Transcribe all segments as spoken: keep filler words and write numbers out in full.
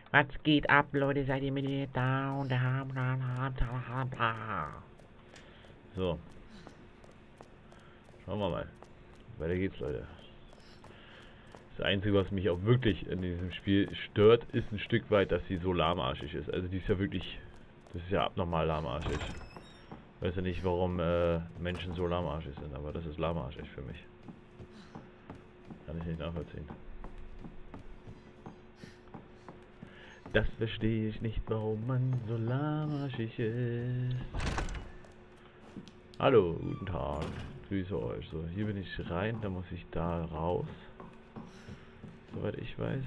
Was geht ab, Leute? Seid ihr mit mir down? Da, bla, bla, bla, bla. So, schauen wir mal. Weiter geht's, Leute. Das Einzige, was mich auch wirklich in diesem Spiel stört, ist ein Stück weit, dass sie so lahmarschig ist. Also die ist ja wirklich, das ist ja abnormal lahmarschig. Ich weiß ja nicht, warum äh, Menschen so lahmarschig sind, aber das ist lahmarschig für mich. Kann ich nicht nachvollziehen. Das verstehe ich nicht, warum man so lahmarschig ist. Hallo, guten Tag. Grüße euch. So, hier bin ich rein, da muss ich da raus. Soweit ich weiß.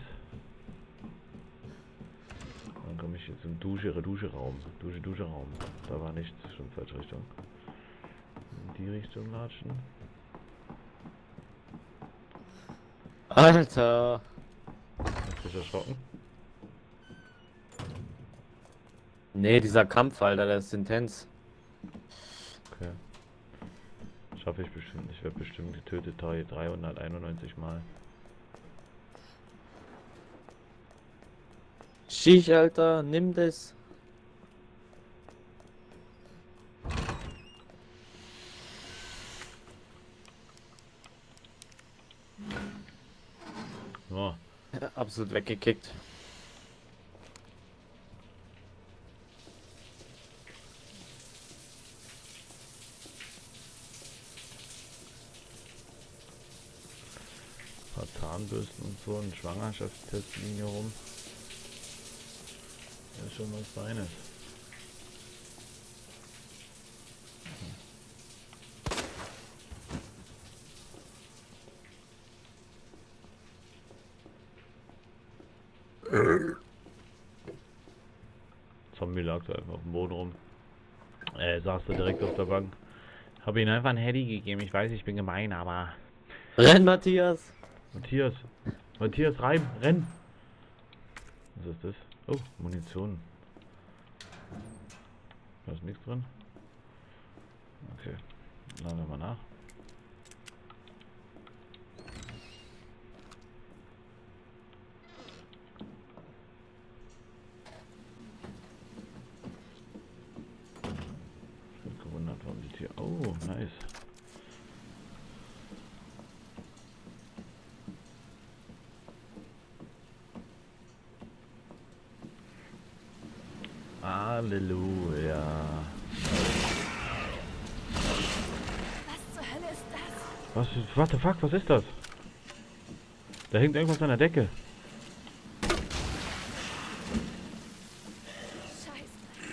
Dann komme ich jetzt zum Dusche, Dusche-Raum. Dusche, Dusche-Raum. Da war nichts, schon falsche Richtung. In die Richtung latschen. Alter! Hast du dich erschrocken? Nee, dieser Kampf, Alter, der ist intens. Okay. Schaffe ich bestimmt. Ich werde bestimmt getötet dreihunderteinundneunzig Mal. Schieß, Alter, nimm das. So. Absolut weggekickt. Ein paar Zahnbürsten und so, ein Schwangerschaftstest liegen hier rum. Das ist schon was Feines. Zombie lag da einfach auf dem Boden rum. Äh, saß da direkt auf der Bank. Habe ihm einfach ein Handy gegeben. Ich weiß, ich bin gemein, aber... Renn, Matthias! Matthias! Matthias, rein! Renn! Was ist das? Oh, Munition. Da ist nichts drin. Okay. Laden wir mal nach. Ich bin gewundert, warum die Tür... Oh, nice. Halleluja. Was zur Hölle ist das? Was, what the fuck, was ist das? Da hängt irgendwas an der Decke. Scheiße.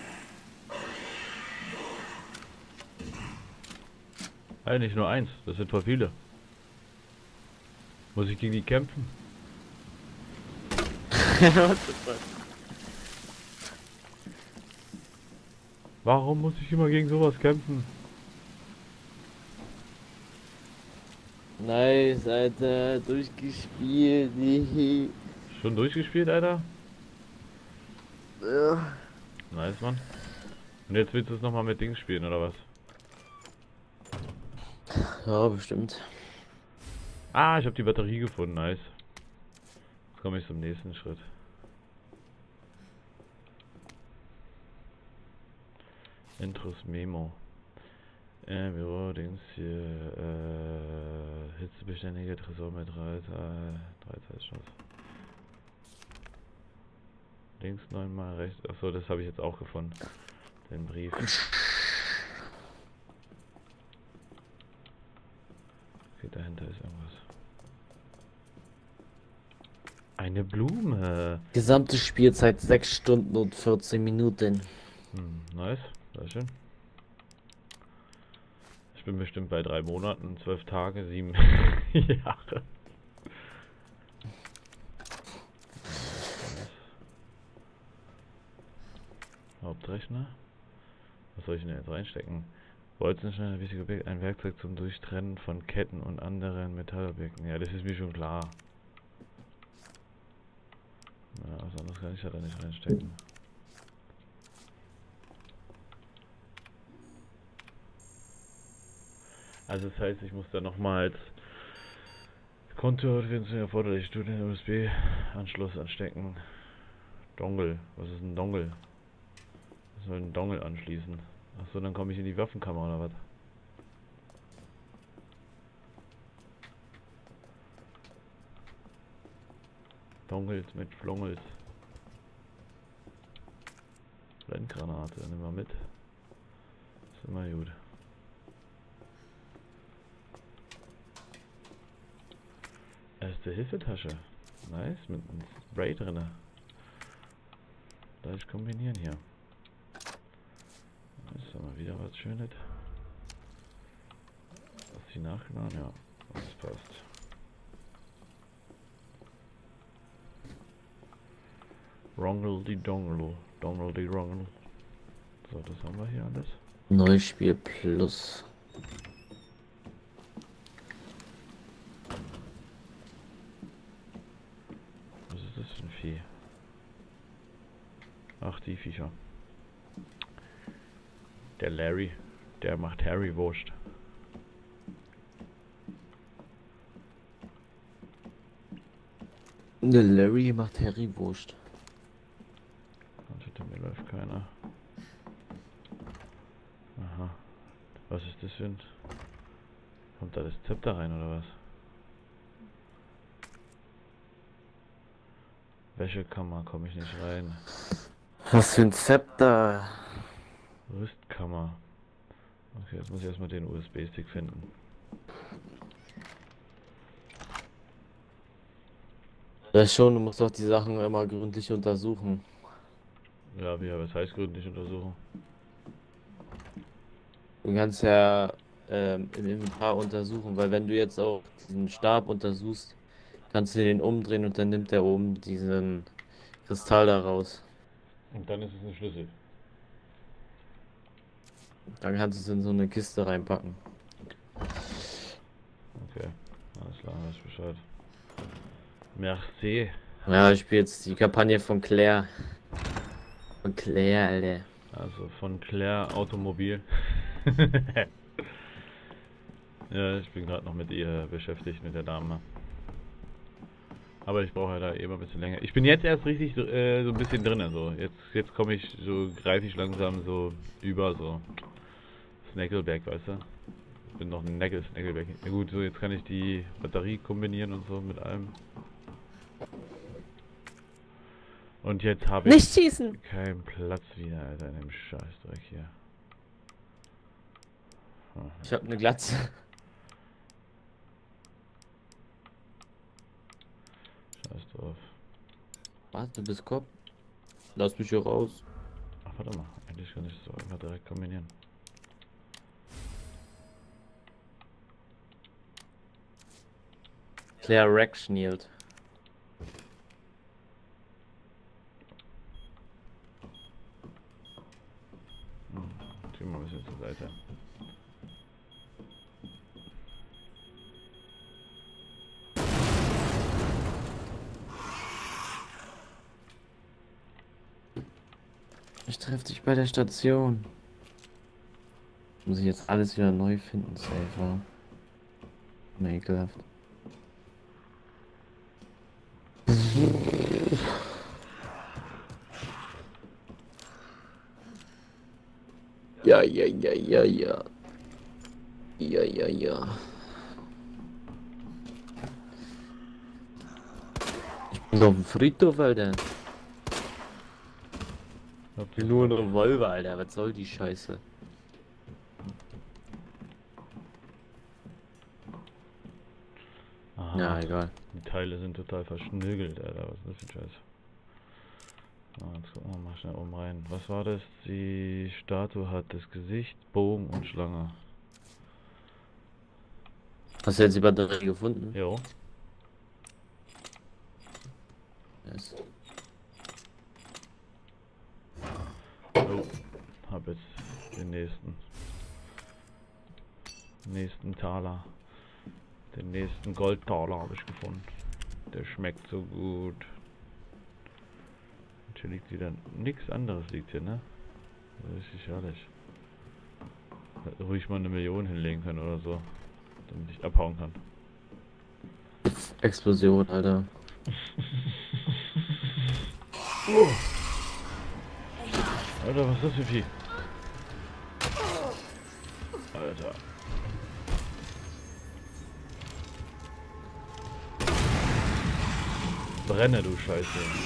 Hey, nicht nur eins, das sind voll viele. Muss ich gegen die kämpfen? What the fuck? Warum muss ich immer gegen sowas kämpfen? Nice, Alter, durchgespielt. Schon durchgespielt, Alter? Ja. Nice, Mann. Und jetzt willst du es nochmal mit Dings spielen, oder was? Ja, bestimmt. Ah, ich habe die Batterie gefunden, nice. Jetzt komme ich zum nächsten Schritt. Intros Memo. Äh, Büro, Dings hier, äh, hitzebeständige Tresor mit drei Zeitschutz. Links neunmal, rechts, achso, das habe ich jetzt auch gefunden. Den Brief. Okay, dahinter ist irgendwas. Eine Blume. Gesamte Spielzeit sechs Stunden und vierzehn Minuten. Hm, nice, sehr schön. Ich bin bestimmt bei drei Monaten, zwölf Tage, sieben Jahre. Hauptrechner. Was soll ich denn jetzt reinstecken? Bolzenschneider, wichtiger Objekt, ein Werkzeug zum Durchtrennen von Ketten und anderen Metallobjekten. Ja, das ist mir schon klar. Ja, was anderes kann ich da nicht reinstecken. Also das heißt, ich muss da nochmals Konto erforderlich Studien U S B-Anschluss anstecken. Dongle. Was ist ein Dongle? Ich soll einen Dongle anschließen. Achso, dann komme ich in die Waffenkammer oder was? Dongles mit Flongels. Brenngranate, nimm mal mit. Ist immer gut. Erste Hilfetasche. Nice, mit einem Spray drin. Gleich kombinieren hier. Ist aber wieder was Schönes. Hast du nachgeladen? Ja, das passt. Rongle die Dongle. Dongle die Rongle. So, das haben wir hier alles. Neues Spiel Plus. Was ist das für ein Vieh? Ach, die Viecher. Der Larry, der macht Harry Wurst. Der Larry macht Harry Wurst. Hinter mir läuft keiner. Aha. Was ist das für ein... Kommt da das Zepter rein oder was? Wäschekammer komme ich nicht rein. Was für ein Zepter? Rüstkammer. Okay, jetzt muss ich erstmal den U S B-Stick finden. Ja schon, du musst doch die Sachen immer gründlich untersuchen. Ja, wie, was heißt gründlich untersuchen? Du kannst ja ähm, im Inventar untersuchen, weil wenn du jetzt auch diesen Stab untersuchst, kannst du den umdrehen und dann nimmt er oben diesen Kristall da raus. Und dann ist es ein Schlüssel. Dann kannst du es in so eine Kiste reinpacken. Okay, alles klar, weiß ich Bescheid. Merci. Ja, ich spiele jetzt die Kampagne von Claire. Von Claire, Alter. Also von Claire Automobil. Ja, ich bin gerade noch mit ihr beschäftigt, mit der Dame. Aber ich brauche ja da eben ein bisschen länger. Ich bin jetzt erst richtig äh, so ein bisschen drin, so. Jetzt, jetzt komme ich, so greife ich langsam so über, so. Snackleback, weißt du? Bin noch ein Snaggle, Snackleback. Ja gut, so jetzt kann ich die Batterie kombinieren und so mit allem. Und jetzt habe ich Nicht schießen! keinen Platz wieder, Alter, in dem Scheißdreck hier. Oh. Ich hab eine Glatze. Scheiß drauf. Was, du bist Kopf? Lass mich hier raus. Ach, warte mal, eigentlich kann ich das so einfach direkt kombinieren. Claire Rexnield. Hm, zieh mal ein bisschen zur Seite. Ich treffe dich bei der Station. Muss ich jetzt alles wieder neu finden, safe. Na, ekelhaft. Ja, ja, ja, ja, ja. Ja, ja, ja. Ich bin auf dem Friedhof, Alter. Ich bin nur ein Revolver, Alter. Was soll die Scheiße? Aha, Ja, egal. die Teile sind total verschnüggelt, Alter. Was ist das für ein Scheiß? Ah, jetzt gucken wir mal schnell oben rein. Was war das? Die Statue hat das Gesicht, Bogen und Schlange. Hast du jetzt die Batterie gefunden? Jo. Yes. Oh, hab jetzt den nächsten. Nächsten Taler. Den nächsten Goldtaler habe ich gefunden. Der schmeckt so gut. Hier liegt wieder nichts anderes liegt hier, ne? Richtig herrlich. Hätte ruhig mal eine Million hinlegen können oder so. Damit ich abhauen kann. Explosion, Alter. Oh. Alter, was ist das für ein Vieh? Alter. Brenne, du Scheiße.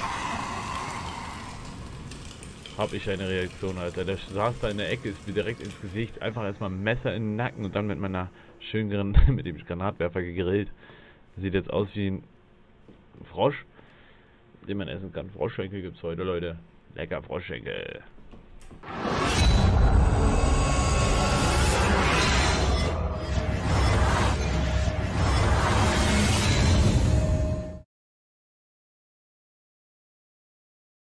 Hab ich eine Reaktion, Alter. Der saß da in der Ecke, ist mir direkt ins Gesicht. Einfach erstmal ein Messer in den Nacken und dann mit meiner schönen, mit dem Granatwerfer gegrillt. Sieht jetzt aus wie ein Frosch, den man essen kann. Froschschenkel gibt's heute, Leute. Lecker Froschschenkel.